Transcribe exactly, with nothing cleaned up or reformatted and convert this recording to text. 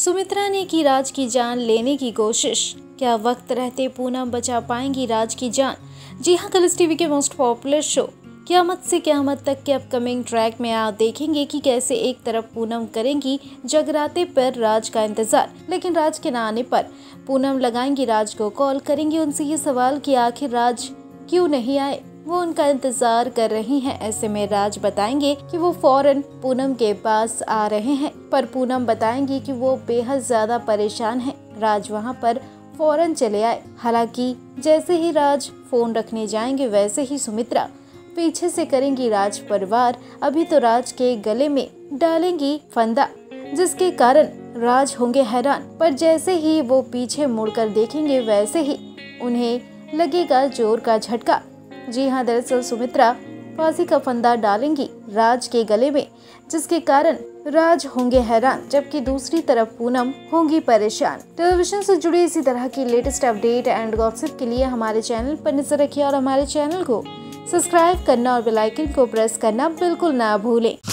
सुमित्रा ने की राज की जान लेने की कोशिश। क्या वक्त रहते पूनम बचा पाएंगी राज की जान? जी हाँ, कलर्स टीवी के most popular show Qayamat Se क़यामत तक के अपकमिंग ट्रैक में आप देखेंगे कि कैसे एक तरफ पूनम करेंगी जगराते पर राज का इंतजार, लेकिन राज के न आने पर पूनम लगाएंगी राज को कॉल, करेंगी उनसे ये सवाल कि आखिर राज क्यों नहीं आए, वो उनका इंतजार कर रही हैं। ऐसे में राज बताएंगे कि वो फौरन पूनम के पास आ रहे हैं, पर पूनम बताएंगी कि वो बेहद ज्यादा परेशान हैं। राज वहां पर फौरन चले आए। हालांकि जैसे ही राज फोन रखने जाएंगे वैसे ही सुमित्रा पीछे से करेंगी राज परिवार। अभी तो राज के गले में डालेंगी फंदा, जिसके कारण राज होंगे हैरान, पर जैसे ही वो पीछे मुड़कर देखेंगे वैसे ही उन्हें लगेगा जोर का झटका। जी हाँ, दरअसल सुमित्रा फांसी का फंदा डालेंगी राज के गले में, जिसके कारण राज होंगे हैरान, जबकि दूसरी तरफ पूनम होंगी परेशान। टेलीविजन से जुड़ी इसी तरह की लेटेस्ट अपडेट एंड गॉसिप के लिए हमारे चैनल पर नजर रखिए और हमारे चैनल को सब्सक्राइब करना और बेल आइकन को प्रेस करना बिल्कुल ना भूलें।